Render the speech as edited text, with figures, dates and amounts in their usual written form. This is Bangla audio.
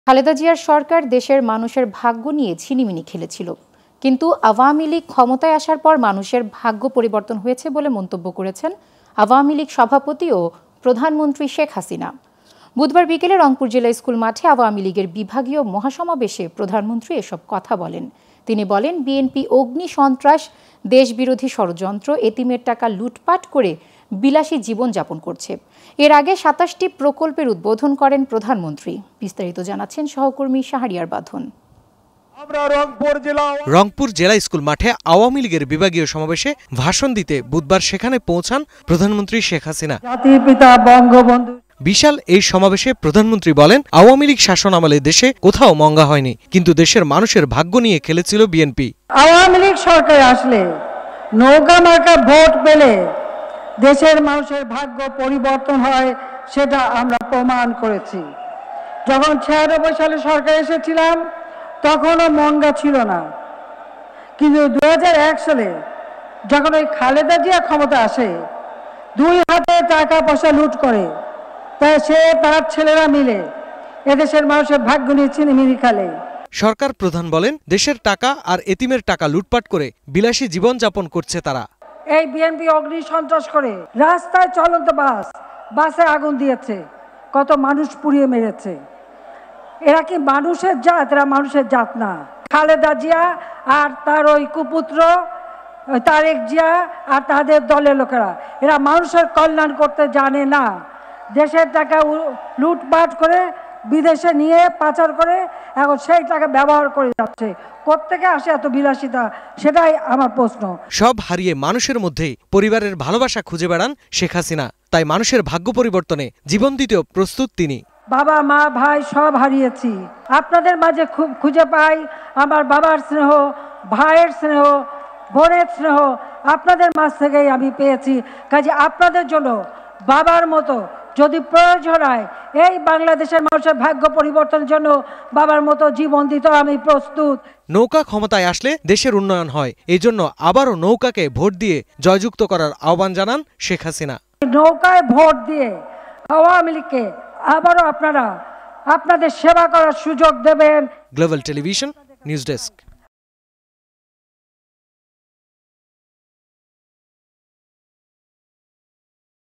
খালেদা জিয়ার সরকার দেশের মানুষের ভাগ্য নিয়ে ছিনিমিনি খেলেছিল, কিন্তু আওয়ামী লীগ ক্ষমতায় আসার পর মানুষের ভাগ্য পরিবর্তন হয়েছে বলে মন্তব্য করেছেন আওয়ামী লীগ সভাপতি ও প্রধানমন্ত্রী শেখ হাসিনা। বুধবার বিকেলে রংপুর জেলা স্কুল মাঠে আওয়ামী লীগের বিভাগীয় মহাসমাবেশে প্রধানমন্ত্রী এসব কথা বলেন। তিনি বলেন, বিএনপি অগ্নি সন্ত্রাস, দেশবিরোধী ষড়যন্ত্র, এতিমের টাকা লুটপাট করে বিলাসী জীবনযাপন করছে। এর আগে ২৭টি প্রকল্পের উদ্বোধন করেন প্রধানমন্ত্রী। বিস্তারিত জানাচ্ছেন সহকর্মী শাহরিয়ার বাঁধন। রংপুর জেলা স্কুল মাঠে আওয়ামী লীগের বিভাগীয় সমাবেশে ভাষণ দিতে বুধবার সেখানে পৌঁছান প্রধানমন্ত্রী শেখ হাসিনা। বিশাল এই সমাবেশে প্রধানমন্ত্রী বলেন, আওয়ামী লীগ শাসন আমলে দেশে কোথাও মঙ্গা হয়নি, কিন্তু দেশের মানুষের ভাগ্য নিয়ে খেলেছিল বিএনপি। আওয়ামী লীগ সরকার আসলে নৌকা মার্কা ভোট পেলে দেশের মানুষের ভাগ্য পরিবর্তন হয়, সেটা আমরা প্রমাণ করেছি। যখন ৯৬ সালে সরকার এসেছিলাম তখনও মঙ্গা ছিল না, কিন্তু ২০০১ সালে যখন ওই খালেদা জিয়া ক্ষমতা আসে, ২ হাতে টাকা পয়সা লুট করে, তাই সে তার ছেলেরা মিলে এদেশের মানুষের ভাগ্য নিয়ে ছিনিমিনি খেলে। সরকার প্রধান বলেন, দেশের টাকা আর এতিমের টাকা লুটপাট করে বিলাসী জীবন যাপন করছে তারা। এই বিএনপি অগ্নি সন্ত্রাস করে রাস্তায় চলন্ত বাসে আগুন দিয়েছে, কত মানুষ পুড়িয়ে মেরেছে। এরা কি মানুষের জাত? এরা মানুষের জাত না। খালেদা জিয়া আর তার ওই কুপুত্র তারেক জিয়া আর তাদের দলের লোকেরা, এরা মানুষের কল্যাণ করতে জানে না। দেশের টাকা লুটপাট করে বিদেশে নিয়ে পাচার করে এখন সেই টাকা ব্যবহার করে যাচ্ছে। কোত্থেকে আসে এত বিলাসিতা, সেটাই আমার প্রশ্ন। সব হারিয়ে মানুষের মধ্যেই পরিবারের ভালোবাসা খুঁজে বেড়ান শেখ হাসিনা। তাই মানুষের ভাগ্য পরিবর্তনে জীবন দিতেও প্রস্তুত তিনি। বাবা, মা, ভাই সব হারিয়েছি, আপনাদের মাঝে খুব খুঁজে পাই আমার বাবার স্নেহ, ভাইয়ের স্নেহ, বোনের স্নেহ, আপনাদের মাঝ থেকেই আমি পেয়েছি। কাজে আপনাদের জন্য বাবার মতো যদি প্রয়োজন হয় এই বাংলাদেশের মানুষের ভাগ্য পরিবর্তনের জন্য বাবার মতো জীবন দিতে আমি প্রস্তুত। নৌকা ক্ষমতায় আসলে দেশের উন্নয়ন হয়, এই জন্য আবারও নৌকাকে ভোট দিয়ে জয়যুক্ত করার আহ্বান জানান শেখ হাসিনা। নৌকায় ভোট দিয়ে আওয়ামী লীগকে আবারও আপনারা আপনাদের সেবা করার সুযোগ দেবেন। Global television news desk.